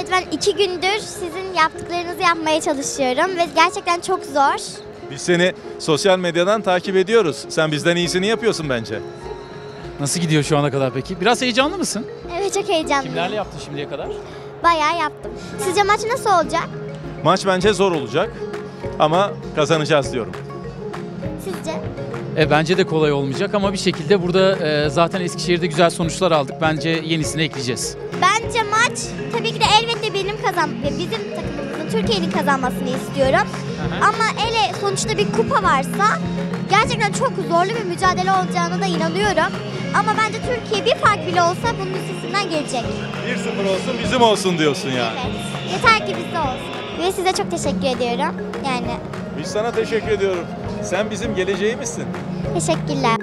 Evet, ben 2 gündür sizin yaptıklarınızı yapmaya çalışıyorum ve gerçekten çok zor. Biz seni sosyal medyadan takip ediyoruz. Sen bizden iyisini yapıyorsun bence. Nasıl gidiyor şu ana kadar peki? Biraz heyecanlı mısın? Evet, çok heyecanlıyım. Kimlerle yaptın şimdiye kadar? Bayağı yaptım. Sizce maç nasıl olacak? Maç bence zor olacak ama kazanacağız diyorum. Sizce? Bence de kolay olmayacak ama bir şekilde burada zaten Eskişehir'de güzel sonuçlar aldık. Bence yenisini ekleyeceğiz. Bence maç tabii ki de elbette bizim takımımızın Türkiye'nin kazanmasını istiyorum. Ama sonuçta bir kupa varsa gerçekten çok zorlu bir mücadele olacağına da inanıyorum. Ama bence Türkiye bir fark bile olsa bunun üstesinden gelecek. 1-0 olsun bizim olsun diyorsun yani. Evet. Yeter ki bizde olsun. Ve size çok teşekkür ediyorum. Yani Biz sana teşekkür ediyorum. Sen bizim geleceğimizsin. teşekkürler.